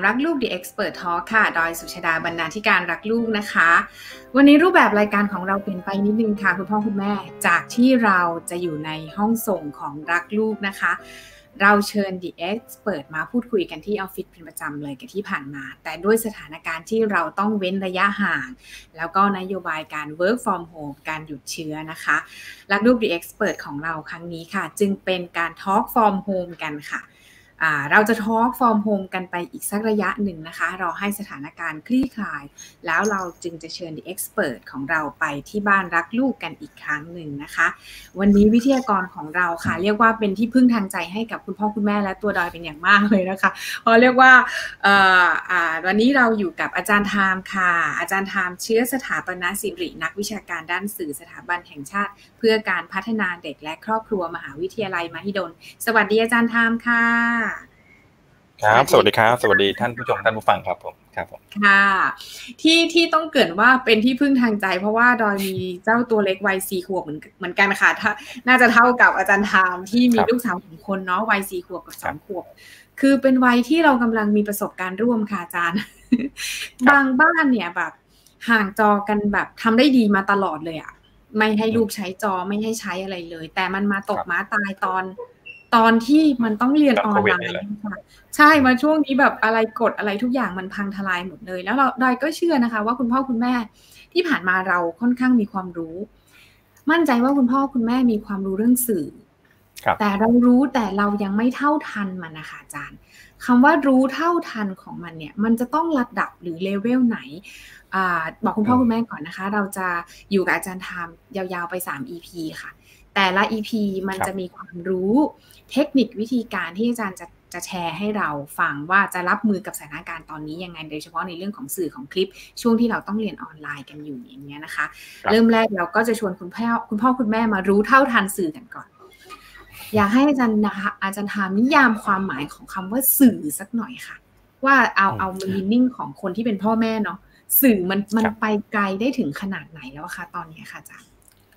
รักลูก The Expert Talk ค่ะดอยสุชดาบรรณาธิการรักลูกนะคะวันนี้รูปแบบรายการของเราเปลี่ยนไปนิดนึงค่ะคุณพ่อคุณแม่จากที่เราจะอยู่ในห้องส่งของรักลูกนะคะเราเชิญ The Expert มาพูดคุยกันที่ออฟฟิศเป็นประจำเลยกับที่ผ่านมาแต่ด้วยสถานการณ์ที่เราต้องเว้นระยะห่างแล้วก็นโยบายการ work from home การหยุดเชื้อนะคะรักลูก The Expert ของเราครั้งนี้ค่ะจึงเป็นการ talk from home กันค่ะเราจะ talk from home กันไปอีกสักระยะหนึ่งนะคะรอให้สถานการณ์คลี่คลายแล้วเราจึงจะเชิญ The Expert ของเราไปที่บ้านรักลูกกันอีกครั้งหนึ่งนะคะวันนี้วิทยากรของเราค่ะเรียกว่าเป็นที่พึ่งทางใจให้กับคุณพ่อคุณแม่และตัวดอยเป็นอย่างมากเลยนะคะเพราะเรียกว่าวันนี้เราอยู่กับอาจารย์ไทม์ค่ะอาจารย์ไทม์เชื้อสถาปนสิรินักวิชาการด้านสื่อสถาบันแห่งชาติเพื่อการพัฒนาเด็กและครอบครัวมหาวิทยาลัยมหิดลสวัสดีอาจารย์ไทม์ค่ะครับสวัสดีครับสวัสดีท่านผู้ชมท่านผู้ฟังครับผมครับผมค่ะที่ต้องเกริ่นว่าเป็นที่พึ่งทางใจเพราะว่าดอยมีเจ้าตัวเล็กวัย4 ขวบเหมือนกันค่ะถ้าน่าจะเท่ากับอาจารย์ไทม์ที่มีลูกสาว2 คนเนาะวัย4 ขวบกับ2 ขวบคือเป็นวัยที่เรากำลังมีประสบการณ์ร่วมค่ะอาจารย์บางบ้านเนี่ยแบบห่างจอกันแบบทำได้ดีมาตลอดเลยอ่ะไม่ให้ลูกใช้จอไม่ให้ใช้อะไรเลยแต่มันมาตกม้าตายตอนที่มันต้องเรียนออนไลน์ค่ะใช่มาช่วงนี้แบบอะไรกดอะไรทุกอย่างมันพังทลายหมดเลยแล้วเราได้ก็เชื่อนะคะว่าคุณพ่อคุณแม่ที่ผ่านมาเราค่อนข้างมีความรู้มั่นใจว่าคุณพ่อคุณแม่มีความรู้เรื่องสื่อแต่เรารู้แต่เรายังไม่เท่าทันมันนะคะอาจารย์คำว่ารู้เท่าทันของมันเนี่ยมันจะต้องระดับหรือเลเวลไหนบอกคุณพ่อคุณแม่ก่อนนะคะเราจะอยู่กับอาจารย์ไทม์ยาวๆไป3 EP ค่ะแต่ละ EP มันจะมีความรู้เทคนิควิธีการที่อาจารย์จะแชร์ให้เราฟังว่าจะรับมือกับสถานการณ์ตอนนี้ยังไงโดยเฉพาะในเรื่องของสื่อของคลิปช่วงที่เราต้องเรียนออนไลน์กันอยู่อย่างเงี้ยนะคะเริ่มแรกเราก็จะชวนคุณพ่อคุณแม่มารู้เท่าทันสื่อกันก่อนอยากให้อาจารย์นะคะอาจารย์ถามนิยามความหมายของคำว่าสื่อสักหน่อยค่ะว่าเอามีนิ่งของคนที่เป็นพ่อแม่เนาะสื่อมันไปไกลได้ถึงขนาดไหนแล้วคะตอนนี้ค่ะอาจารย์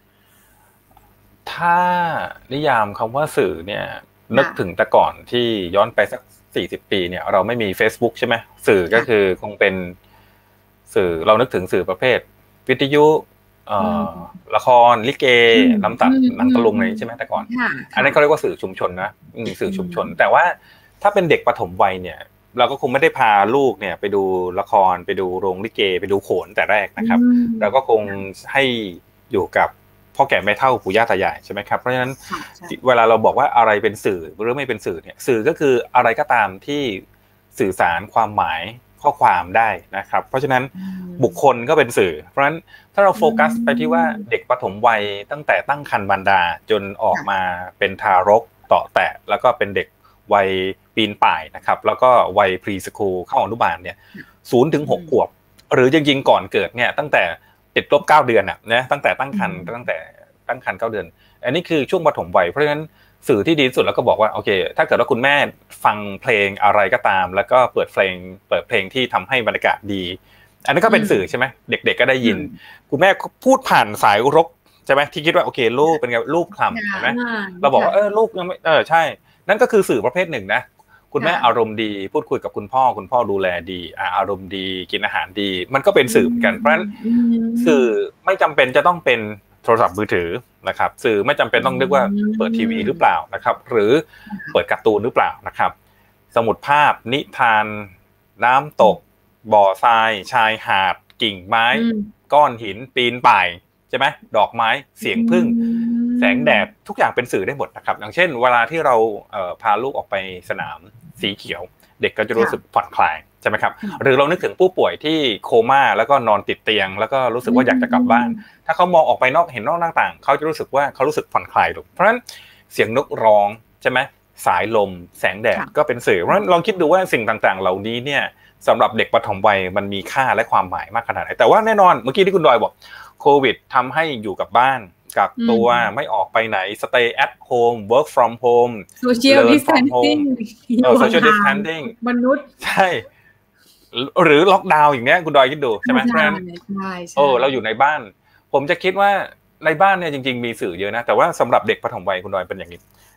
ถ้านิยามคำว่าสื่อเนี่ยนึกถึงแต่ก่อนที่ย้อนไปสัก40 ปีเนี่ยเราไม่มี Facebook ใช่ไหมสื่อก็คือคงเป็นสื่อเรานึกถึงสื่อประเภทวิทยุละครลิเกน้ำตัดหนังตะลุงอะไรใช่ไหมแต่ก่อนอันนั้นเขาเรียกว่าสื่อชุมชนนะสื่อชุมชนแต่ว่าถ้าเป็นเด็กปฐมวัยเนี่ยเราก็คงไม่ได้พาลูกเนี่ยไปดูละครไปดูโรงลิเกไปดูโขนแต่แรกนะครับเราก็คงให้อยู่กับพ่อแก่แม่เฒ่าปู่ย่าตายายใช่ไหมครับเพราะฉะนั้นเวลาเราบอกว่าอะไรเป็นสื่อหรือไม่เป็นสื่อเนี่ยสื่อก็คืออะไรก็ตามที่สื่อสารความหมายข้อความได้นะครับเพราะฉะนั้นบุคคลก็เป็นสื่อเพราะฉะนั้นถ้าเราโฟกัสไปที่ว่าเด็กปฐมวัยตั้งแต่ตั้งครรภ์มารดาจนออกมาเป็นทารกต่อแตะแล้วก็เป็นเด็กวัยปีนป่ายนะครับแล้วก็วัยพรีสคูลเข้าอนุบาลเนี่ย0 ถึง 6 ขวบหรือจริงๆก่อนเกิดเนี่ยตั้งแต่ติดลบ9 เดือนน่ะนะตั้งแต่ตั้งครรภ์9 เดือนอันนี้คือช่วงปฐมวัยเพราะฉะนั้นสื่อที่ดีที่สุดแล้วก็บอกว่าโอเคถ้าเกิดว่าคุณแม่ฟังเพลงอะไรก็ตามแล้วก็เปิดเพลงที่ทำให้บรรยากาศดีอันนี้ก็เป็นสื่อใช่ไหมเด็กๆก็ได้ยินคุณแม่พูดผ่านสายรกใช่ไหมที่คิดว่าโอเคลูกเป็นไงลูกคลำใช่ไหมเราบอกว่าลูกยังไม่ใช่นั่นก็คือสื่อประเภทหนึ่งนะคุณแม่อารมณ์ดีพูดคุยกับคุณพ่อดูแลดีอารมณ์ดีกินอาหารดีมันก็เป็นสื่อเหมือนกันเพราะฉะนั้นสื่อไม่จำเป็นจะต้องเป็นโทรศัพท์มือถือนะครับสื่อไม่จำเป็นต้องเรียกว่าเปิดทีวีหรือเปล่านะครับหรือเปิดการ์ตูนหรือเปล่านะครับสมุดภาพนิทานน้ำตกบ่อทรายชายหาดกิ่งไม้ก้อนหินปีนป่ายใช่ไหมดอกไม้เสียงผึ้งแสงแดดทุกอย่างเป็นสื่อได้หมดนะครับอย่างเช่นเวลาที่เราพาลูกออกไปสนามสีเขียวเด็กก็จะรู้สึกผ่อนคลายใช่ไหมครับหรือเรานึกถึงผู้ป่วยที่โคม่าแล้วก็นอนติดเตียงแล้วก็รู้สึกว่าอยากจะกลับบ้านถ้าเขามองออกไปเห็นนอกหน้าต่างเขาจะรู้สึกว่าเขารู้สึกผ่อนคลายถูกเพราะฉะนั้นเสียงนกร้องใช่ไหมสายลมแสงแดดก็เป็นสื่อเพราะฉะนั้นลองคิดดูว่าสิ่งต่างๆเหล่านี้เนี่ยสำหรับเด็กปฐมวัยมันมีค่าและความหมายมากขนาดไหนแต่ว่าแน่นอนเมื่อกี้ที่คุณดอยบอกโควิดทำให้อยู่กับบ้านกักตัวไม่ออกไปไหน stay at home work from home social distancing social distancing มนุษย์ใช่หรือล็อกดาวน์อย่างเงี้ยคุณดอยคิดดูใช่ไหมเพราะฉะนั้นเราอยู่ในบ้านผมจะคิดว่าในบ้านเนี่ยจริงๆมีสื่อเยอะนะแต่ว่าสำหรับเด็กปฐมวัยคุณดอยเป็นอย่างนี้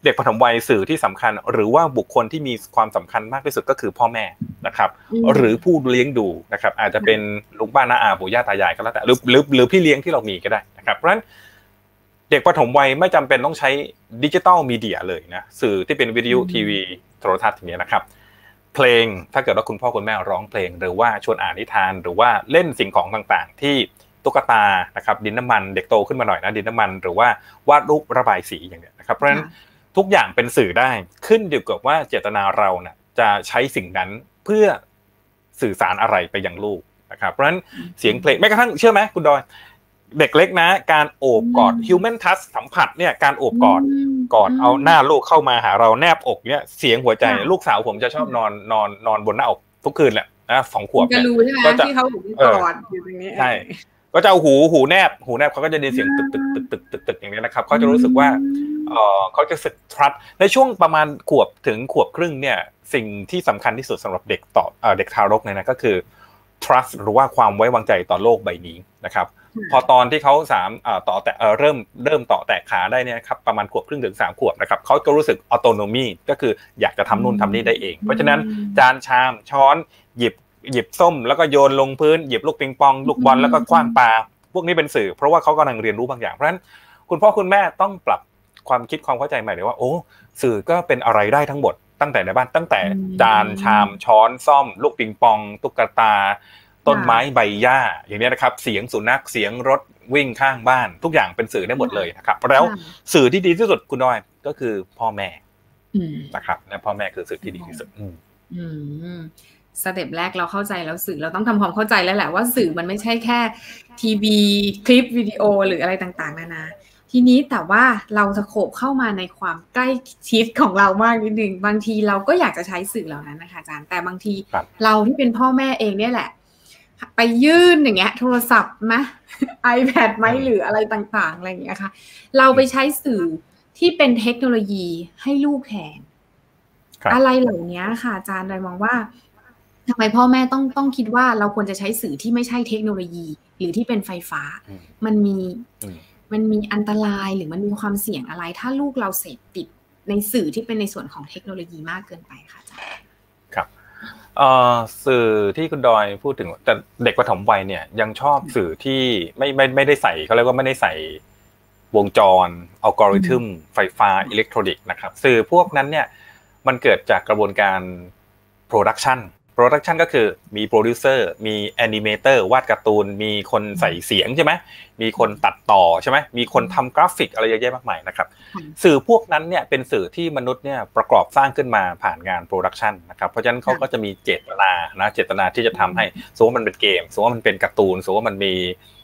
เด็กปฐมวัยสื่อที่สำคัญหรือว่าบุคคลที่มีความสำคัญมากที่สุดก็คือพ่อแม่นะครับหรือผู้เลี้ยงดูนะครับอาจจะเป็นลุงป้าน้าอาปู่ย่าตายายก็แล้วแต่หรือพี่เลี้ยงที่เรามีก็ได้นะครับเพราะฉะนั้นเด็กปฐมวัยไม่จำเป็นต้องใช้ดิจิตอลมีเดียเลยนะสื่อที่เป็นวิทยุทีวีโทรทัศน์อย่างเงี้ยนะครับเพลงถ้าเกิดว่าคุณพ่อคุณแม่ร้องเพลงหรือว่าชวนอ่านนิทานหรือว่าเล่นสิ่งของต่างๆที่ตุ๊กตานะครับดินน้ำมันเด็กโตขึ้นมาหน่อยนะดินน้ำมันหรือว่าวาดรูประบายสีอย่างเงี้ยนะครับเพราะฉะนั้นทุกอย่างเป็นสื่อได้ขึ้นอยู่กับว่าเจตนาเราเนี่ยจะใช้สิ่งนั้นเพื่อสื่อสารอะไรไปยังลูกนะครับเพราะฉะนั้นเสียงเพลงแม้กระทั่งเชื่อไหมคุณดอยเด็กเล็กนะการโอบกอด human touch สัมผัสเนี่ยการโอบกอดเอาหน้าลูกเข้ามาหาเราแนบอกเนี่ยเสียงหัวใจลูกสาวผมจะชอบนอนบนหน้าอกทุกคืนแหละนะ2 ขวบเนี่ยก็จะที่เขากอดอยู่ตรงนี้ใช่ก็จะเอาหูแนบเขาก็จะได้เสียงตึกอย่างนี้นะครับเขาจะรู้สึกว่าเขาจะรู้สึก trust ในช่วงประมาณขวบถึงขวบครึ่งเนี่ยสิ่งที่สำคัญที่สุดสำหรับเด็กทารกเนี่ยนะก็คือ trust หรือว่าความไว้วางใจต่อโลกใบนี้นะครับพอตอนที่เขาเริ่มต่อแตะขาได้เนี่ยครับประมาณขวบครึ่งถึง3 ขวบนะครับเขาก็รู้สึก autonomy ก็คืออยากจะทำนู่นทำนี่ได้เองเพราะฉะนั้นจานชามช้อนหยิบส้มแล้วก็โยนลงพื้นหยิบลูกปิงปองลูกบอลแล้วก็ขว้างปาพวกนี้เป็นสื่อเพราะว่าเขากำลังเรียนรู้บางอย่างเพราะฉะนั้นคุณพ่อคุณแม่ต้องปรับความคิดความเข้าใจใหม่เลยว่าโอ้สื่อก็เป็นอะไรได้ทั้งหมดตั้งแต่ในบ้านตั้งแต่จานชามช้อนซ่อมลูกปิงปองตุ๊กตาต้นไม้ใบหญ้าอย่างนี้นะครับเสียงสุนัขเสียงรถวิ่งข้างบ้านทุกอย่างเป็นสื่อได้หมดเลยนะครับแล้วสื่อที่ดีที่สุดคุณน้อยก็คือพ่อแม่นะครับและพ่อแม่คือสื่อที่ดีที่สุดสเต็ปแรกเราเข้าใจแล้วสื่อเราต้องทำความเข้าใจแล้วแหละว่าสื่อมันไม่ใช่แค่ทีวีคลิปวิดีโอหรืออะไรต่างๆนานาทีนี้แต่ว่าเราจะโขบเข้ามาในความใกล้ชิดของเรามากนิดนึงบางทีเราก็อยากจะใช้สื่อเหล่านั้นนะคะอาจารย์แต่บางทีเราที่เป็นพ่อแม่เองเนี่ยแหละไปยื่นอย่างเงี้ยโทรศัพท์ไหม iPad ไหมหรืออะไรต่างๆอะไรอย่างเงี้ยค่ะเราไปใช้สื่อที่เป็นเทคโนโลยีให้ลูกแทนอะไรเหล่านี้ค่ะอาจารย์โดยมองว่าทำไมพ่อแม่ต้องคิดว่าเราควรจะใช้สื่อที่ไม่ใช่เทคโนโลยีหรือที่เป็นไฟฟ้ามันมีอันตรายหรือมันมีความเสี่ยงอะไรถ้าลูกเราเสพติดในสื่อที่เป็นในส่วนของเทคโนโลยีมากเกินไปค่ะอาจารย์ครับสื่อที่คุณดอยพูดถึงแต่เด็กประถมวัยเนี่ยยังชอบสื่อที่ไม่ได้ใส่เขาเรียกว่าไม่ได้ใส่วงจรอัลกอริทึมไฟฟ้าอิเล็กทรอนิกส์นะครับสื่อพวกนั้นเนี่ยมันเกิดจากกระบวนการโปรดักชันก็คือมีโปรดิวเซอร์มีแอนิเมเตอร์วาดการ์ตูนมีคนใส่เสียงใช่ไหมมีคนตัดต่อใช่ไหมมีคนทำกราฟิกอะไรเยอะแยะมากมายนะครับสื่อพวกนั้นเนี่ยเป็นสื่อที่มนุษย์เนี่ยประกอบสร้างขึ้นมาผ่านงานโปรดักชันนะครับเพราะฉะนั้นเขาก็จะมีเจตนาที่จะทำให้สมมติว่ามันเป็นเกมสมมติว่ามันเป็นการ์ตูนสมมติว่ามันมี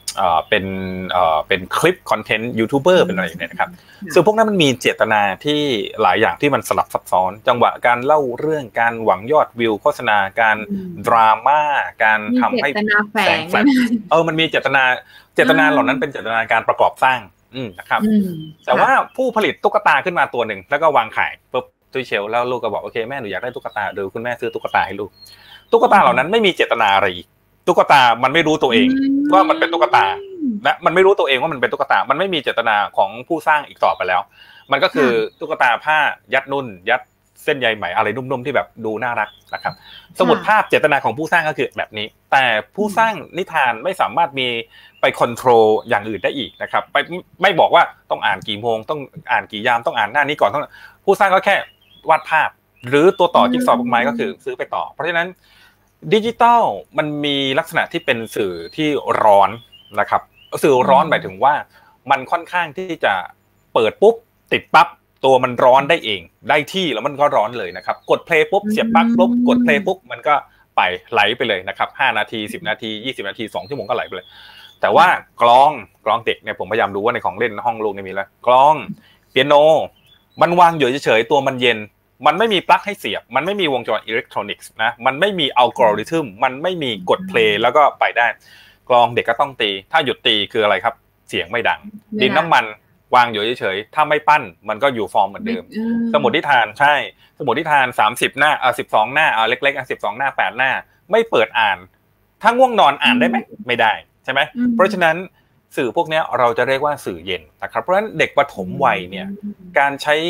เป็นคลิปคอนเทนต์ยูทูบเบอร์เป็นอะไรอย่างเงี้ยนะครับซึ่งพวกนั้นมันมีเจตนาที่หลายอย่างที่มันสลับซับซ้อนจังหวะการเล่าเรื่องการหวังยอดวิวโฆษณาการดราม่าการทำให้แสงแฟลชมันมีเจตนาเหล่านั้นเป็นเจตนาการประกอบสร้างนะครับแต่ว่าผู้ผลิตตุ๊กตาขึ้นมาตัวหนึ่งแล้วก็วางขายปุ๊บตู้เชลแล้วลูกก็บอกโอเคแม่หนูอยากได้ตุ๊กตาเดี๋ยวคุณแม่ซื้อตุ๊กตาให้ลูกตุ๊กตาเหล่านั้นไม่มีเจตนาอะไรตุ๊กตามันไม่รู้ตัวเองว่ามันเป็นตุ๊กตาและมันไม่รู้ตัวเองว่ามันเป็นตุ๊กตามันไม่มีเจตนาของผู้สร้างอีกต่อไปแล้วมันก็คือตุ๊กตาผ้ายัดนุ่นยัดเส้นใยไหมอะไรนุ่มๆที่แบบดูน่ารักนะครับสมุดภาพเจตนาของผู้สร้างก็คือแบบนี้แต่ผู้สร้างนิทานไม่สามารถมีไปคอนโทรลอย่างอื่นได้อีกนะครับไม่บอกว่าต้องอ่านกี่โมงต้องอ่านกี่ยามต้องอ่านหน้านี้ก่อนต้องผู้สร้างก็แค่วาดภาพหรือตัวต่อจิ๊กซอว์พวกไม้ก็คือซื้อไปต่อเพราะฉะนั้นดิจิตอลมันมีลักษณะที่เป็นสื่อที่ร้อนนะครับสื่อร้อนหมายถึงว่ามันค่อนข้างที่จะเปิดปุ๊บติดปั๊บตัวมันร้อนได้เองได้ที่แล้วมันก็ร้อนเลยนะครับกดเพลย์ปุ๊บเสียบปลั๊กปุ๊บกดเพลย์ปุ๊บมันก็ไปไหลไปเลยนะครับ5นาที10นาที20นาที2ชั่วโมงก็ไหลไปเลยแต่ว่ากลองเด็กเนี่ยผมพยายามดูว่าในของเล่นห้องลูกนี่มีแล้วกลองเปียโนมันวางอยู่เฉยๆตัวมันเย็นมันไม่มีปลั๊กให้เสียบมันไม่มีวงจรอิเล็กทรอนิกส์นะมันไม่มีอัลกอริทึมมันไม่มีกดเพลย์แล้วก็ไปได้กลองเด็กก็ต้องตีถ้าหยุดตีคืออะไรครับเสียงไม่ดังดินน้ำมันวางอยู่เฉยๆถ้าไม่ปั้นมันก็อยู่ฟอร์มเหมือนเดิมสมุดนิทานใช่สมุดนิทาน30หน้า12หน้าเล็กๆ12หน้า8หน้าไม่เปิดอ่านถ้าง่วงนอนอ่านได้ไหมไม่ได้ใช่ไหมเพราะฉะนั้นสื่อพวกนี้เราจะเรียกว่าสื่อเย็นนะครับเพราะฉะนั้นเด็กประถมวัยเนี่ยการใช้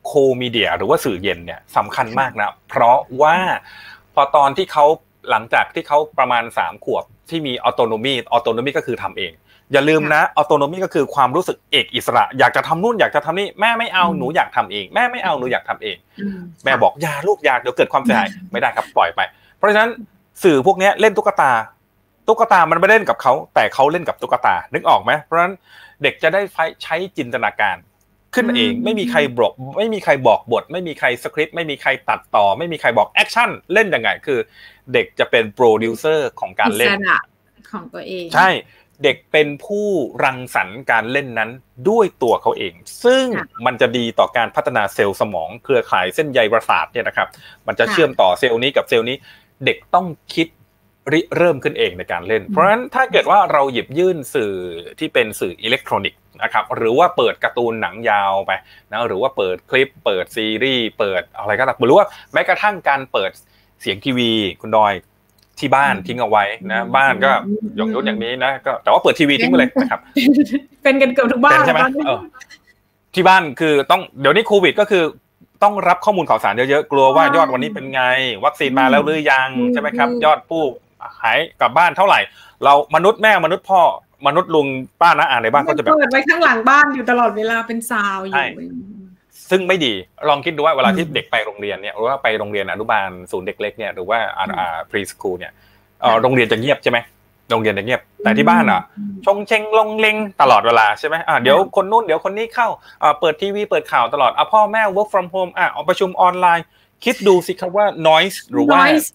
โคมีเดียหรือว่าสื่อเย็นเนี่ยสำคัญมากนะเพราะว่าพอตอนที่เขาหลังจากที่เขาประมาณ3 ขวบที่มีออโตโนมีก็คือทำเองอย่าลืมนะออโตโนมีก็คือความรู้สึกเอกอิสระอยากจะทำนู่นอยากจะทำนี่แม่ไม่เอาหนูอยากทำเองแม่ไม่เอาหนูอยากทำเองแม่บอกอย่าลูกอยากเดี๋ยวเกิดความเสียหายไม่ได้ครับปล่อยไปเพราะฉะนั้นสื่อพวกนี้เล่นตุ๊กตามันไม่เล่นกับเขาแต่เขาเล่นกับตุ๊กตานึกออกไหมเพราะฉะนั้นเด็กจะได้ใช้จินตนาการขึ้นเองไม่มีใครบอกบทไม่มีใครสคริปต์ไม่มีใครตัดต่อไม่มีใครบอกแอคชั่นเล่นยังไงคือเด็กจะเป็นโปรดิวเซอร์ของการเล่นของตัวเองใช่เด็กเป็นผู้รังสรรค์การเล่นนั้นด้วยตัวเขาเองซึ่งมันจะดีต่อการพัฒนาเซลล์สมองเครือข่ายเส้นใยประสาทเนี่ยนะครับมันจะเชื่อมต่อเซลล์นี้กับเซลล์นี้เด็กต้องคิดเริ่มขึ้นเองในการเล่นเพราะฉะนั้นถ้าเกิดว่าเราหยิบยื่นสื่อที่เป็นสื่ออิเล็กทรอนิกส์นะครับหรือว่าเปิดการ์ตูนหนังยาวไปนะหรือว่าเปิดคลิปเปิดซีรีส์เปิดอะไรก็ตามหรือว่าแม้กระทั่งการเปิดเสียงทีวีคุณดอยที่บ้านทิ้งเอาไว้นะบ้านก็อย่างนู้นอย่างนี้นะก็แต่ว่าเปิดทีวีทิ้งไปเลยนะครับเป็นกันเกือบทุกบ้านใช่ไหมที่บ้านคือต้องเดี๋ยวนี้โควิดก็คือต้องรับข้อมูลข่าวสารเยอะๆกลัวว่ายอดวันนี้เป็นไงวัคซีนมาแล้วหรือยังใช่ไหมครับยอดผู้หายกลับบ้านเท่าไหร่เรามนุษย์แม่มนุษย์พ่อมนุษย์ลุงป้าน้าอาในบ้านก็จะแบบเปิดไว้ข้างหลังบ้านอยู่ตลอดเวลาเป็นซาวอยู่ซึ่งไม่ดีลองคิดดูว่าเวลาที่เด็กไปโรงเรียนเนี่ยหรือว่าไปโรงเรียนอนุบาลศูนย์เด็กเล็กเนี่ยหรือว่าพรีสคูลเนี่ยโรงเรียนจะเงียบใช่ไหมโรงเรียนจะเงียบแต่ที่บ้านชงเชงลงเลงตลอดเวลาใช่ไหมเดี๋ยวคนนู้นเดี๋ยวคนนี้เข้าเปิดทีวีเปิดข่าวตลอดพ่อแม่ work from home ออกประชุมออนไลน์คิดดูสิครับว่า noise หรือว่า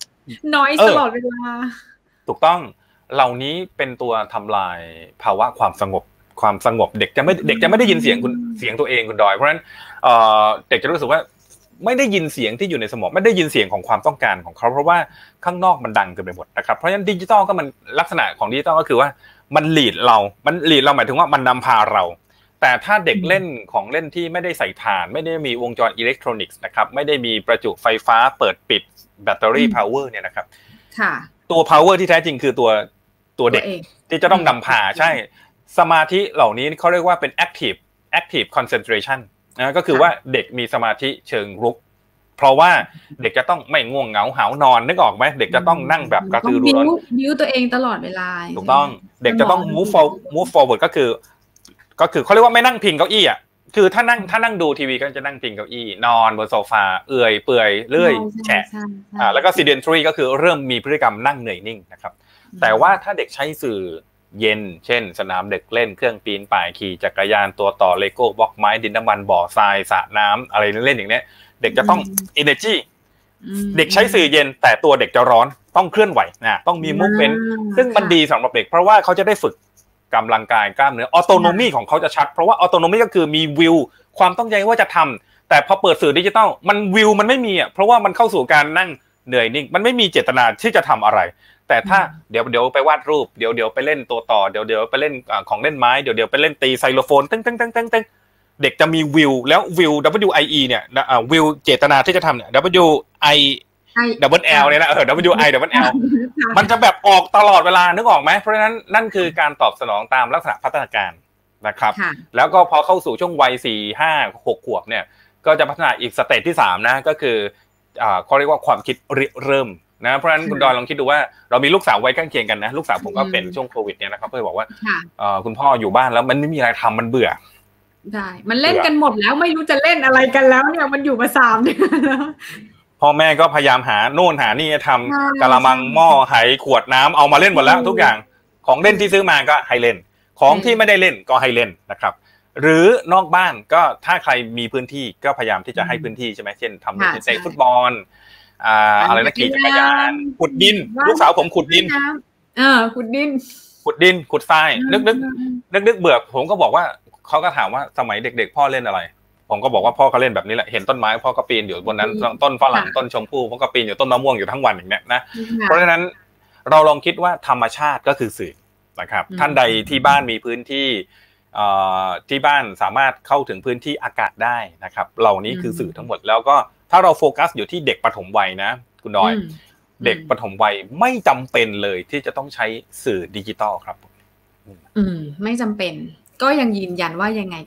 noise ตลอดเวลาถูกต้องเหล่านี้เป็นตัวทำลายภาวะความสงบเด็กจะไม่ได้ยินเสียงตัวเองคุณดอยเพราะฉะนั้นเด็กจะรู้สึกว่าไม่ได้ยินเสียงที่อยู่ในสมองไม่ได้ยินเสียงของความต้องการของเขาเพราะว่าข้างนอกมันดังเกินไปหมดนะครับเพราะฉะนั้นดิจิตอลก็มันลักษณะของดิจิตอลก็คือว่ามันลีดเราหมายถึงว่ามันนำพาเราแต่ถ้าเด็กเล่นของเล่นที่ไม่ได้ใส่ถ่านไม่ได้มีวงจรอิเล็กทรอนิกส์นะครับไม่ได้มีประจุไฟฟ้าเปิดปิดแบตเตอรี่พาวเวอร์เนี่ยนะครับตัว power ที่แท้จริงคือตัวเด็กที่จะต้องนำพาใช่สมาธิเหล่านี้เขาเรียกว่าเป็น active concentration นะก็คือว่าเด็กมีสมาธิเชิงรุกเพราะว่าเด็กจะต้องไม่ง่วงเหงาหาวนอนนึกออกไหมเด็กจะต้องนั่งแบบกระตือรือร้นบิ้วตัวเองตลอดเวลาถูกต้องเด็กจะต้อง move forward ก็คือเขาเรียกว่าไม่นั่งพิงเก้าอี้คือถ้านั่งดูทีวีก็จะนั่งพิงเก้าอี้นอนบนโซฟาเอื่อยเปื่อยเลื่อยแฉะแล้วก็ sedentary ก็คือเริ่มมีพฤติกรรมนั่งเหนื่อยนิ่งนะครับแต่ว่าถ้าเด็กใช้สื่อเย็นเช่นสนามเด็กเล่นเครื่องปีนป่ายขี่จักรยานตัวต่อเลโก้บล็อกไม้ดินน้ำมันบ่อทรายสระน้ำอะไรเล่นอย่างนี้เด็กจะต้อง energy เด็กใช้สื่อเย็นแต่ตัวเด็กจะร้อนต้องเคลื่อนไหวนะต้องมี movement ซึ่งมันดีสำหรับเด็กเพราะว่าเขาจะได้ฝึกกำลังกายกล้ามเนื้อออโตโนมีของเขาจะชัดเพราะว่าออโตโนมีก็คือมีวิวความต้องใจว่าจะทำแต่พอเปิดสื่อดิจิตอลมันวิวมันไม่มีเพราะว่ามันเข้าสู่การนั่งเหนื่อยนิ่งมันไม่มีเจตนาที่จะทำอะไรแต่ถ้าเดี๋ยวไปวาดรูปเดี๋ยวไปเล่นตัวต่อเดี๋ยวไปเล่นของเล่นไม้เดี๋ยวไปเล่นตีไซโลโฟนตึ้งเด็กจะมีวิวแล้ววิว WIE เนี่ยวิวเจตนาที่จะทำเนี่ย WI double L เนี่ยนะWI double L มันจะแบบออกตลอดเวลานึกออกไหมเพราะฉะนั้นนั่นคือการตอบสนองตามลักษณะพัฒนาการนะครับแล้วก็พอเข้าสู่ช่วงวัย4 5 6 ขวบเนี่ยก็จะพัฒนาอีกสเตจที่3นะก็คือเขาเรียกว่าความคิดเริ่มนะเพราะฉะนั้นคุณดอนลองคิดดูว่าเรามีลูกสาววัยใกล้เคียงกันนะลูกสาวผมก็เป็นช่วงโควิดเนี่ยนะครับก็เลยบอกว่าคุณพ่ออยู่บ้านแล้วมันไม่มีอะไรทำมันเบื่อได้มันเล่นกันหมดแล้วไม่รู้จะเล่นอะไรกันแล้วเนี่ยมันอยู่มา3 เดือนแล้วพ่อแม่ก็พยายามหาโน่นหานี่ทำกะละมังหม้อไหขวดน้ำเอามาเล่นหมดแล้วทุกอย่างของเล่นที่ซื้อมาก็ให้เล่นของที่ไม่ได้เล่นก็ให้เล่นนะครับหรือนอกบ้านก็ถ้าใครมีพื้นที่ก็พยายามที่จะให้พื้นที่ใช่ไหมเช่นทำเตะฟุตบอลอะไรนะขี่จักรยานขุดดินลูกสาวผมขุดดินขุดดินขุดทรายนึกเบื่อผมก็บอกว่าเขาก็ถามว่าสมัยเด็กๆพ่อเล่นอะไรผมก็บอกว่าพ่อก็เล่นแบบนี้แหละเห็นต้นไม้พ่อก็ปีนอยู่บนนั้นต้นฝรั่งต้นชมพู่พ่อก็ปีนอยู่ต้นมะม่วงอยู่ทั้งวันอย่างเนี้ยนะเพราะฉะนั้นเราลองคิดว่าธรรมชาติก็คือสื่อนะครับท่านใดที่บ้านมีพื้นที่ที่บ้านสามารถเข้าถึงพื้นที่อากาศได้นะครับเหล่านี้คือสื่อทั้งหมดแล้วก็ถ้าเราโฟกัสอยู่ที่เด็กปฐมวัยนะคุณดอยเด็กปฐมวัยไม่จำเป็นเลยที่จะต้องใช้สื่อดิจิตอลครับไม่จำเป็นก็ยังยืนยันว่ายังไง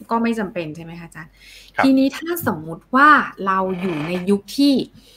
ก็ไม่จำเป็นใช่ไหมคะอาจารย์ทีนี้ถ้าสมมุติว่าเราอยู่ในยุคที่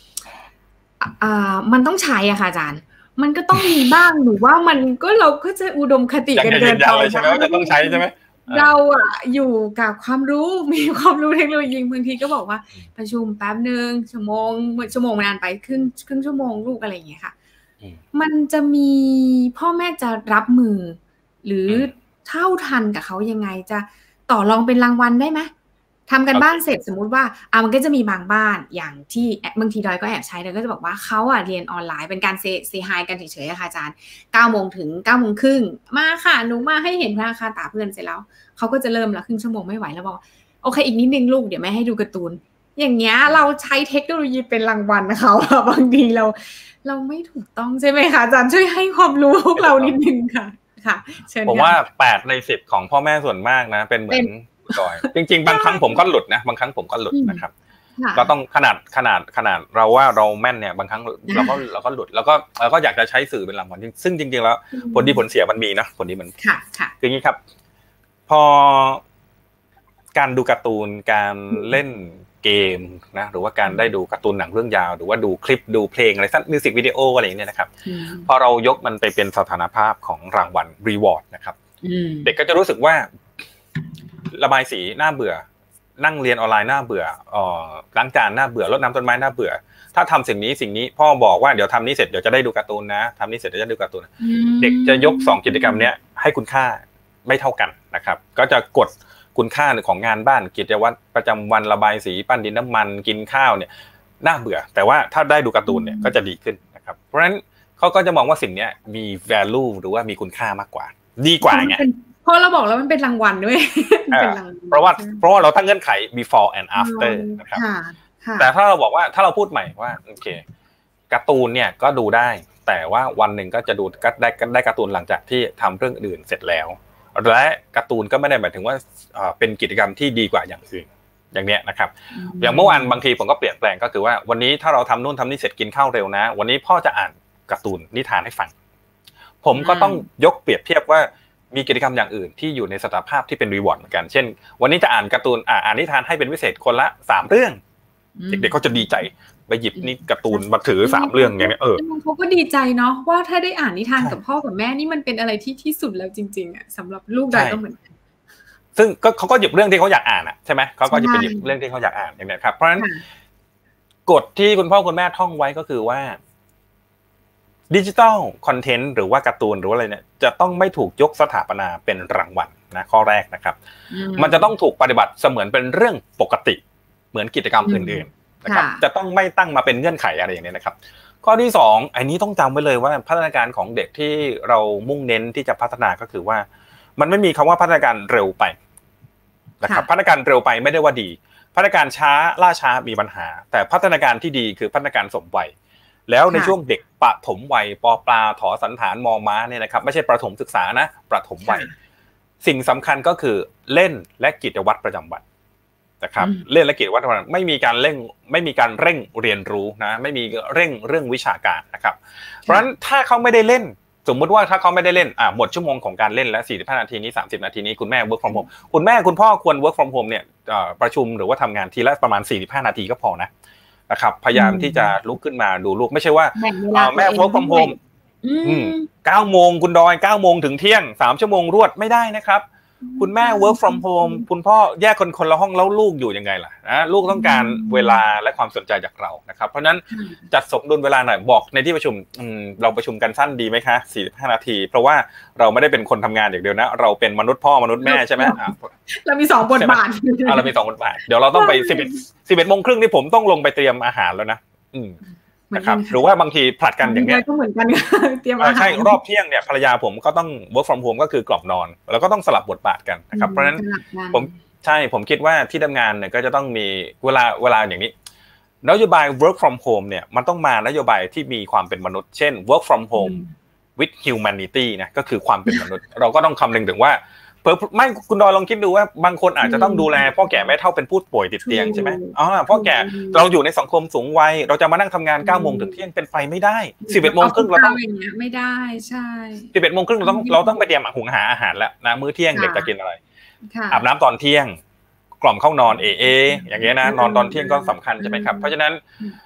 มันต้องใช้อะค่ะอาจารย์มันก็ต้องมีบ้างหรือว่ามันก็เราก็จะอุดมคติกันเกินไปใช่ไหมว่าจะต้องใช้ใช่ไหมเราอยู่กับความรู้มีความรู้เทคโนโลยีบางทีก็บอกว่าประชุมแป๊บนึงชั่วโมงมันนานไปครึ่งชั่วโมงลูกอะไรอย่างเงี้ยค่ะมันจะมีพ่อแม่จะรับมือหรือเท่าทันกับเขายังไงจะต่อรองเป็นรางวัลได้ไหมทำกันบ้านเสร็จสมมุติว่ามันก็จะมีบางบ้านอย่างที่บางทีดอยก็แอบใช้ดอยก็จะบอกว่าเขาเรียนออนไลน์เป็นการเซฮายกันเฉยๆค่ะอาจารย์ 9 โมงถึง 9 โมงครึ่งมาค่ะหนูมาให้เห็นพระคาตาเพื่อนเสร็จแล้วเขาก็จะเริ่มละครึ่งชั่วโมงไม่ไหวแล้วบอกโอเคอีกนิดนึงลูกเดี๋ยวแม่ให้ดูการ์ตูนอย่างเงี้ยเราใช้เทคโนโลยีเป็นรางวัลนะคะบางทีเราไม่ถูกต้องใช่ไหมคะอาจารย์ช่วยให้ความรู้พวกเรานิดนึงค่ะเชิญผมว่า8 ใน 10ของพ่อแม่ส่วนมากนะเป็นเหมือนดอยจริงๆบางครั้งผมก็หลุดนะบางครั้งผมก็หลุดนะครับก็ต้องขนาดเราว่าเราแม่นเนี่ยบางครั้งเราก็หลุดแล้วก็อยากจะใช้สื่อเป็นรางวัลซึ่งจริงๆแล้วผลดีผลเสียมันมีนะผลดีมันคืออย่างนี้ครับพอการดูการ์ตูนการเล่นเกมนะหรือว่าการได้ดูการ์ตูนหนังเรื่องยาวหรือว่าดูคลิปดูเพลงอะไรสั้นมิวสิกวิดีโออะไรอย่างเงี้ยนะครับพอเรายกมันไปเป็นสถานภาพของรางวัลรีวอร์ดนะครับเด็กก็จะรู้สึกว่าระบายสีน่าเบื่อนั่งเรียนออนไลน์น่าเบื่อล้างจานน่าเบื่อรดน้ำต้นไม้น่าเบื่อถ้าทำสิ่งนี้พ่อบอกว่าเดี๋ยวทำนี้เสร็จเดี๋ยวจะได้ดูการ์ตูนนะทำนี้เสร็จเดี๋ยวจะดูการ์ตูนเด็กจะยก2กิจกรรมนี้ให้คุณค่าไม่เท่ากันนะครับก็จะกดคุณค่าของงานบ้านกิจวัตรประจำวันระบายสีปั้นดินน้ำมันกินข้าวเนี่ยน่าเบื่อแต่ว่าถ้าได้ดูการ์ตูนเนี่ยก็จะดีขึ้นนะครับเพราะฉะนั้นเขาก็จะมองว่าสิ่งนี้มี value หรือว่ามีคุณค่ามากกว่าดีกว่าไงเพราะเราบอกแล้วมันเป็นรางวัลด้วยเพราะว่าเราตั้งเงื่อนไข before and after นะครับแต่ถ้าเราบอกว่าถ้าเราพูดใหม่ว่าโอเคการ์ตูนเนี่ยก็ดูได้แต่ว่าวันหนึ่งก็จะดูก็ได้การ์ตูนหลังจากที่ทำเรื่องอื่นเสร็จแล้วและการ์ตูนก็ไม่ได้หมายถึงว่าเป็นกิจกรรมที่ดีกว่าอย่างอื่นอย่างเนี้ยนะครับอย่างเมื่อวานบางทีผมก็เปลี่ยนแปลงก็คือว่าวันนี้ถ้าเราทำนู่นทำนี่เสร็จกินข้าวเร็วนะวันนี้พ่อจะอ่านการ์ตูนนิทานให้ฟังผมก็ต้องยกเปรียบเทียบว่ามีกิจกรรมอย่างอื่นที่อยู่ในสถานภาพที่เป็นรีวอร์ดเหมือนกันเช่นวันนี้จะอ่านการ์ตูนอ่านนิทานให้เป็นพิเศษคนละ3 เรื่องเด็กๆเขาจะดีใจไปหยิบนี่การ์ตูนมาถือ3 เรื่องอย่างเงี้ยเขาก็ดีใจเนาะว่าถ้าได้อ่านนิทานกับพ่อกับแม่นี่มันเป็นอะไรที่สุดแล้วจริงๆอ่ะสำหรับลูกได้ก็เหมือนกันซึ่งเขาก็หยิบเรื่องที่เขาอยากอ่านอ่ะใช่ไหมเขาก็จะไปหยิบเรื่องที่เขาอยากอ่านอย่างนี้ครับเพราะฉะนั้นกฎที่คุณพ่อคุณแม่ท่องไว้ก็คือว่าดิจิตอลคอนเทนต์หรือว่าการ์ตูนหรืออะไรเนี่ยจะต้องไม่ถูกยกสถาปนาเป็นรางวัลนะข้อแรกนะครับมันจะต้องถูกปฏิบัติเสมือนเป็นเรื่องปกติเหมือนกิจกรรมอื่นๆนะครับจะต้องไม่ตั้งมาเป็นเงื่อนไขอะไรอย่างนี้นะครับข้อที่2อันนี้ต้องจำไว้เลยว่าพัฒนาการของเด็กที่เรามุ่งเน้นที่จะพัฒนาก็คือว่ามันไม่มีคำว่าพัฒนาการเร็วไปนะครับพัฒนาการเร็วไปไม่ได้ว่าดีพัฒนาการช้าล่าช้ามีปัญหาแต่พัฒนาการที่ดีคือพัฒนาการสมวัยแล้วในช่วงเด็กประถมวัยป.ปลาถอสันฐานม.ม้าเนี่ยนะครับไม่ใช่ประถมศึกษานะประถมวัยสิ่งสำคัญก็คือเล่นและกิจวัตรประจำวันนะครับเล่นและกิจวัตรประจำวันไม่มีการเร่งเรียนรู้นะไม่มีเร่งเรื่องวิชาการนะครับเพราะฉะนั้นถ้าเขาไม่ได้เล่นสมมุติว่าถ้าเขาไม่ได้เล่นหมดชั่วโมงของการเล่นแล้ว45 นาทีนี้30 นาทีนี้คุณแม่ work from home คุณแม่คุณพ่อควร work from home เนี่ยประชุมหรือว่าทำงานทีละประมาณ45 นาทีก็พอนะครับพยายามที่จะลุกขึ้นมาดูลูกไม่ใช่ว่าแม่ work from home 9 โมงคุณดอย9 โมงถึงเที่ยง3 ชั่วโมงรวดไม่ได้นะครับคุณแม่ work from home คุณพ่อแยกคนละห้องแล้วลูกอยู่ยังไงล่ะนะลูกต้องการเวลาและความสนใจจากเรานะครับเพราะนั้นจัดสมดุลเวลาหน่อยบอกในที่ประชุมเราประชุมกันสั้นดีไหมคะ45 นาทีเพราะว่าเราไม่ได้เป็นคนทำงานอย่างเดียวนะเราเป็นมนุษย์พ่อมนุษย์แม่ใช่ไหมเรามี2 บทบาทเรามี2 บทบาทเดี๋ยวเราต้องไป11 โมงครึ่งที่ผมต้องลงไปเตรียมอาหารแล้วนะนะครับหรือว่าบางทีผลัดกันอย่างเงี้ยก็เหมือนกันเตรียมอาหารใช่รอบเที่ยงเนี่ยภรรยาผมก็ต้อง work from home ก็คือกรอบนอนแล้วก็ต้องสลับบทบาทกันนะครับเพราะฉะนั้นผมคิดว่าที่ทำงานเนี่ยก็จะต้องมีเวลาอย่างนี้นโยบาย work from home เนี่ยมันต้องมานโยบายที่มีความเป็นมนุษย์เช่น work from home with humanity นะก็คือความเป็นมนุษย์เราก็ต้องคำนึงถึงว่าไม่คุณดอยลองคิดดูว่าบางคนอาจจะต้องดูแลพ่อแก่แม่เฒ่าเป็นผู้ป่วยติดเตียงใช่ไหมพ่อแก่เราอยู่ในสังคมสูงวัยเราจะมานั่งทำงาน9 โมงถึงเที่ยงเป็นไปไม่ได้11 โมงครึ่งเราต้องไม่ได้ใช่ 11 โมงครึ่งเราต้องไปเตรียมหุงหาอาหารแล้วนะมื้อเที่ยงเด็กจะกินอะไรอาบน้ำตอนเที่ยงกล่อมเข้านอนอย่างเงี้ยนะนอนตอนเที่ยงก็สำคัญใช่ไหมครับเพราะฉะนั้น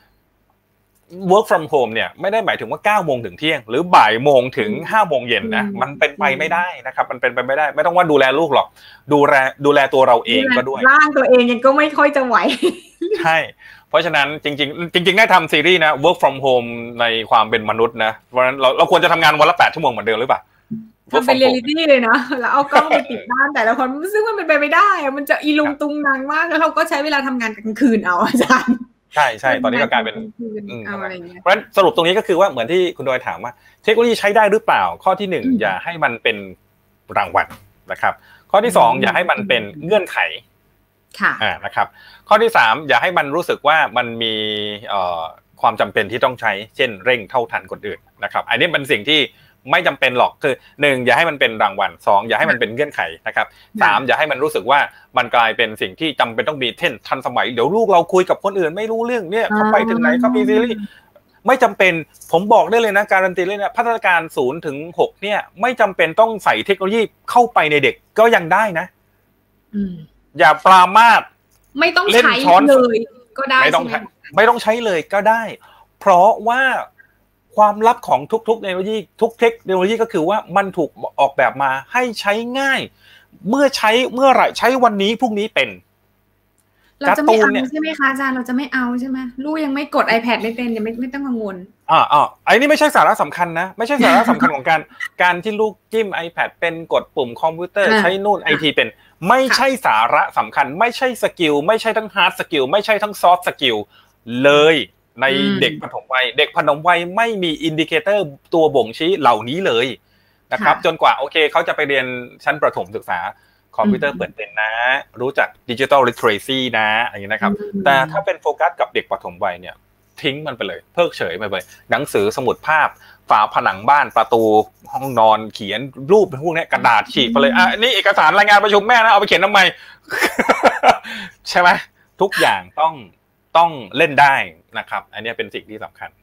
work from home เนี่ยไม่ได้หมายถึงว่า9 โมงถึงเที่ยงหรือบ่ายโมงถึง5 โมงเย็นนะมันเป็นไปไม่ได้นะครับมันเป็นไปไม่ได้ไม่ต้องว่าดูแลลูกหรอกดูแลตัวเราเองก็ด้วยร่างตัวเองยังก็ไม่ค่อยจะไหวใช่เพราะฉะนั้นจริงได้ทำซีรีส์นะ work from home ในความเป็นมนุษย์นะเพราะฉะนั้นเราควรจะทำงานวันละ8 ชั่วโมงเหมือนเดิมหรือเปล่าเป็นเรียลลิตี้เลยนะแล้วเอากล้องไปติดบ้านแต่ละคนซึ่งมันเป็นไปไม่ได้มันจะอีลุงตุงนางมากแล้วเราก็ใช้เวลาทำงานกลางคืนเอาอาจารย์ใช่ตอนนี้ก็กลายเป็นเพราะฉะนั้นสรุปตรงนี้ก็คือว่าเหมือนที่คุณดอยถามว่าเทคโนโลยีใช้ได้หรือเปล่าข้อที่1อย่าให้มันเป็นรางวัลนะครับข้อที่2อย่าให้มันเป็นเงื่อนไขนะครับข้อที่3อย่าให้มันรู้สึกว่ามันมีความจำเป็นที่ต้องใช้เช่นเร่งเท่าทันคนอื่นนะครับอันนี้เป็นสิ่งที่ไม่จำเป็นหรอกคือ1อย่าให้มันเป็นรางวัล2อย่าให้มันเป็นเงื่อนไขนะครับ3อย่าให้มันรู้สึกว่ามันกลายเป็นสิ่งที่จำเป็นต้องมีเช่นทันสมัยเดี๋ยวลูกเราคุยกับคนอื่นไม่รู้เรื่องเนี่ยเขาไปถึงไหนเขามีซีรีส์ไม่จำเป็นผมบอกได้เลยนะการันตีเลยนะพัฒนาการ0 ถึง 6เนี่ยไม่จำเป็นต้องใส่เทคโนโลยีเข้าไปในเด็กก็ยังได้นะอย่าปรามาสไม่ต้องใช้เลยก็ได้ไม่ต้องใช้เลยก็ได้เพราะว่าความลับของทุกเทคโนโลยีทุกเทคโนโลยีก็คือว่ามันถูกออกแบบมาให้ใช้ง่ายเมื่อไหร่ใช้วันนี้พรุ่งนี้เป็นเราจะไม่เอาใช่ไหมคะอาจารย์เราจะไม่เอาใช่ไหมลูกยังไม่กด iPad ไม่เป็นยังไม่ต้องกังวลไอ้นี่ไม่ใช่สาระสำคัญนะไม่ใช่สาระสำคัญของการที่ลูกจิ้ม iPad เป็นกดปุ่มคอมพิวเตอร์ใช้นู่นไอทีเป็นไม่ใช่สาระสำคัญไม่ใช่สกิลไม่ใช่ทั้งฮาร์ดสกิลไม่ใช่ทั้งซอฟต์สกิลเลยในเด็กปฐมวัยไม่มีอินดิเคเตอร์ตัวบ่งชี้เหล่านี้เลยนะครับจนกว่าโอเคเขาจะไปเรียนชั้นประถมศึกษาคอมพิวเตอร์เปิดเป็นนะรู้จักดิจิทัลลิเทเรซีนะอย่างนี้นะครับแต่ถ้าเป็นโฟกัสกับเด็กปฐมวัยเนี่ยทิ้งมันไปเลยเพิกเฉยไปเลยหนังสือสมุดภาพฝาผนังบ้านประตูห้องนอนเขียนรูปพวกนี้กระดาษฉีกไปเลยนี่เอกสารรายงานประชุมแม่นะเอาไปเขียนทำไม ใช่ไหมทุกอย่างต้องเล่นได้นะครับอันนี้เป็นสิ่งที่สำคัญ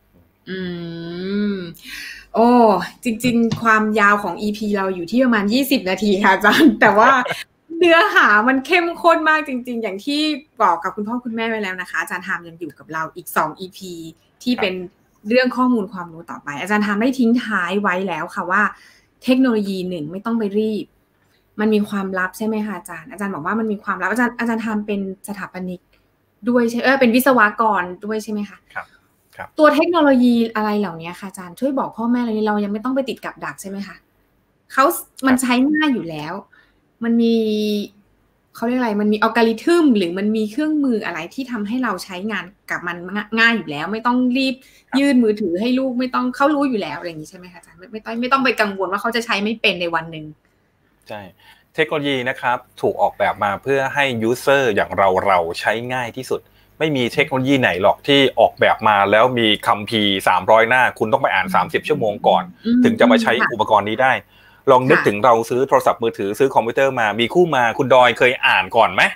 โอ้จริงๆความยาวของ EP เราอยู่ที่ประมาณ20 นาทีค่ะอาจารย์แต่ว่าเนื้อหามันเข้มข้นมากจริงๆอย่างที่บอกกับคุณพ่อคุณแม่ไว้แล้วนะคะอาจารย์ทามยังอยู่กับเราอีก2 EP ที่เป็นเรื่องข้อมูลความรู้ต่อไปอาจารย์ทามได้ทิ้งท้ายไว้แล้วค่ะว่าเทคโนโลยี1ไม่ต้องไปรีบมันมีความลับใช่ไหมคะอาจารย์บอกว่ามันมีความลับอาจารย์ทามเป็นสถาปนิกด้วยใช่เป็นวิศวกรด้วยใช่ไหมคะครับตัวเทคโนโลยีอะไรเหล่านี้ค่ะอาจารย์ช่วยบอกพ่อแม่เลยเรายังไม่ต้องไปติดกับดักใช่ไหมคะมันใช้ง่ายอยู่แล้วมันมีเขาเรียกอะไรมันมีอัลกอริทึมหรือมันมีเครื่องมืออะไรที่ทำให้เราใช้งานกับมันง่ายอยู่แล้วไม่ต้องรีบยื่นมือถือให้ลูกไม่ต้องเขารู้อยู่แล้วอะไรอย่างนี้ใช่ไหมคะอาจารย์ไม่ต้องไปกังวลว่าเขาจะใช้ไม่เป็นในวันหนึ่งใช่เทคโนโลยีนะครับถูกออกแบบมาเพื่อให้ยูเซอร์อย่างเราใช้ง่ายที่สุดไม่มีเทคโนโลยีไหนหรอกที่ออกแบบมาแล้วมีคัมภีร์300 หน้าคุณต้องไปอ่าน30 ชั่วโมงก่อนถึงจะมาใช้อุปกรณ์นี้ได้ลองนึกถึงเราซื้อโทรศัพท์มือถือซื้อคอมพิวเตอร์มามีคู่มาคุณดอยเคยอ่านก่อนไหม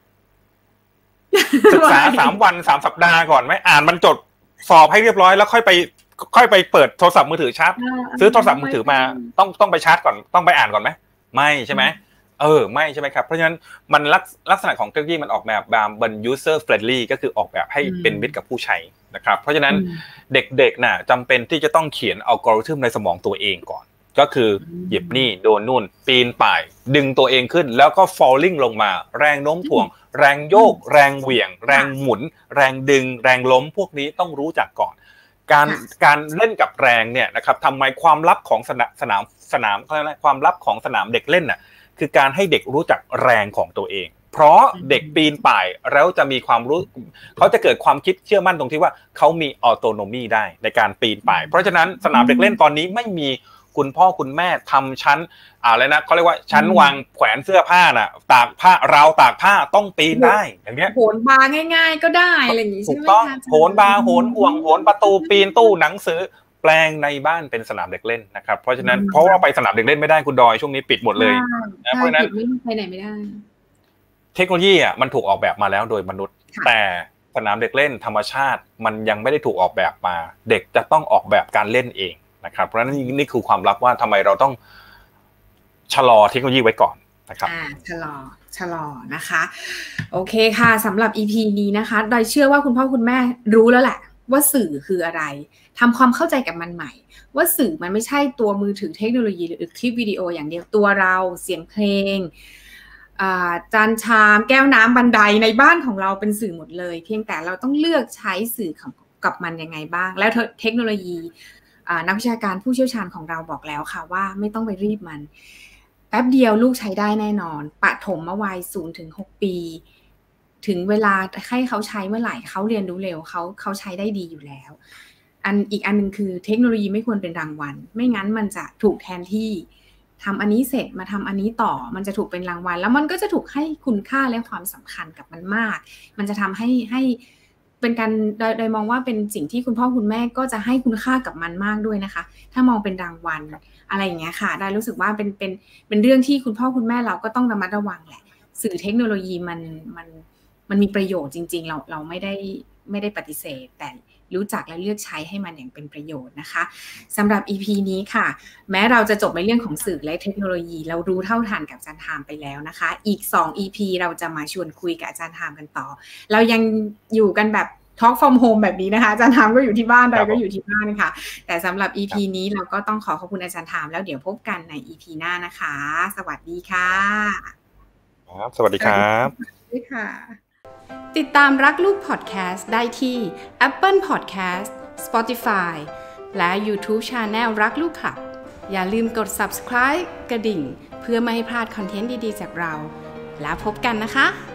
ศึกษา3 วัน3 สัปดาห์ก่อนไหมอ่านมันจดสอบให้เรียบร้อยแล้วค่อยไปเปิดโทรศัพท์มือถือชาร์จซื้อโทรศัพท์มือถือมาต้องไปชาร์จก่อนต้องไปอ่านก่อนไหมไม่ใช่ไหมไม่ใช่ไหมครับเพราะฉะนั้นมันลักษณะของเทคโนโลยีมันออกแบบเป็น user friendly ก็คือออกแบบให้เป็นมิตรกับผู้ใช้นะครับเพราะฉะนั้นเด็กๆน่ะจำเป็นที่จะต้องเขียนอัลกอริทึมในสมองตัวเองก่อนก็คือหยิบนี่โดนนู่นปีนป่ายดึงตัวเองขึ้นแล้วก็ falling ลงมาแรงโน้มถ่วงแรงโยกแรงเหวี่ยงแรงหมุนแรงดึงแรงล้มพวกนี้ต้องรู้จักก่อนการเล่นกับแรงเนี่ยนะครับทำไมความลับของสนามความลับของสนามเด็กเล่นน่ะคือการให้เด็กรู้จักแรงของตัวเองเพราะเด็กปีนป่ายแล้วจะมีความรู้เขาจะเกิดความคิดเชื่อมั่นตรงที่ว่าเขามีออโตโนมีได้ในการปีนป่ายเพราะฉะนั้นสนามเด็กเล่นตอนนี้ไม่มีคุณพ่อคุณแม่ทำชั้นอะไรนะเขาเรียกว่าชั้นวางแขวนเสื้อผ้าน่ะตากผ้าราวตากผ้าต้องปีนได้อย่างเงี้ยโหนบาร์ง่ายๆก็ได้อะไรอย่างงี้ใช่ไหมคะถูกต้องโหนบาร์โหนห่วงโหนประตูปีนตู้หนังสือแปลงในบ้านเป็นสนามเด็กเล่นนะครับเพราะฉะนั้นเพราะว่าไปสนามเด็กเล่นไม่ได้คุณดอยช่วงนี้ปิดหมดเลยนะเพราะฉะนั้นไปไหนไม่ได้เทคโนโลยีอ่ะมันถูกออกแบบมาแล้วโดยมนุษย์แต่สนามเด็กเล่นธรรมชาติมันยังไม่ได้ถูกออกแบบมาเด็กจะต้องออกแบบการเล่นเองนะครับเพราะฉะนั้นนี่คือความลับว่าทำไมเราต้องชะลอเทคโนโลยีไว้ก่อนนะครับชะลอนะคะโอเคค่ะสำหรับ EP นี้นะคะโดยเชื่อว่าคุณพ่อคุณแม่รู้แล้วแหละว่าสื่อคืออะไรทำความเข้าใจกับมันใหม่ว่าสื่อมันไม่ใช่ตัวมือถือเทคโนโลยีหรือคลิปวิดีโออย่างเดียวตัวเราเสียงเพลงจานชามแก้วน้ำบันไดในบ้านของเราเป็นสื่อหมดเลยเพียงแต่เราต้องเลือกใช้สื่อกับมันยังไงบ้างแล้วเทคโนโลยีนักวิชาการผู้เชี่ยวชาญของเราบอกแล้วค่ะว่าไม่ต้องไปรีบมันแป๊บเดียวลูกใช้ได้แน่นอนปฐมวัย 0-6 ปีถึงเวลาให้เขาใช้เมื่อไหร่เขาเรียนรู้เร็วเขาใช้ได้ดีอยู่แล้วอีกอันนึงคือเทคโนโลยีไม่ควรเป็นรางวัลไม่งั้นมันจะถูกแทนที่ทำอันนี้เสร็จมาทำอันนี้ต่อมันจะถูกเป็นรางวัลแล้วมันก็จะถูกให้คุณค่าและความสำคัญกับมันมากมันจะทำให้เป็นการโดยมองว่าเป็นสิ่งที่คุณพ่อคุณแม่ก็จะให้คุณค่ากับมันมากด้วยนะคะถ้ามองเป็นรางวัลอะไรอย่างเงี้ยค่ะได้รู้สึกว่าเป็นเรื่องที่คุณพ่อคุณแม่เราก็ต้องระมัดระวังแหละสื่อเทคโนโลยีมันมีประโยชน์จริงๆเราไม่ได้ปฏิเสธแต่รู้จักและเลือกใช้ให้มันอย่างเป็นประโยชน์นะคะสำหรับ EP นี้ค่ะแม้เราจะจบในเรื่องของสื่อและเทคโนโลยีเรารู้เท่าทันกับอาจารย์ไทม์ไปแล้วนะคะอีก2 EP เราจะมาชวนคุยกับอาจารย์ไทม์กันต่อเรายังอยู่กันแบบ Talk from home แบบนี้นะคะอาจารย์ไทม์ก็อยู่ที่บ้านเราก็อยู่ที่บ้านค่ะแต่สำหรับ EP นี้เราก็ต้องขอบคุณอาจารย์ไทม์แล้วเดี๋ยวพบกันใน EP หน้านะคะสวัสดีค่ะสวัสดีครับสวัสดีค่ะติดตามรักลูกพอดแคสต์ได้ที่ Apple Podcast Spotify และ YouTube Channel รักลูกคลับอย่าลืมกด Subscribe กระดิ่งเพื่อไม่ให้พลาดคอนเทนต์ดีๆจากเราแล้วพบกันนะคะ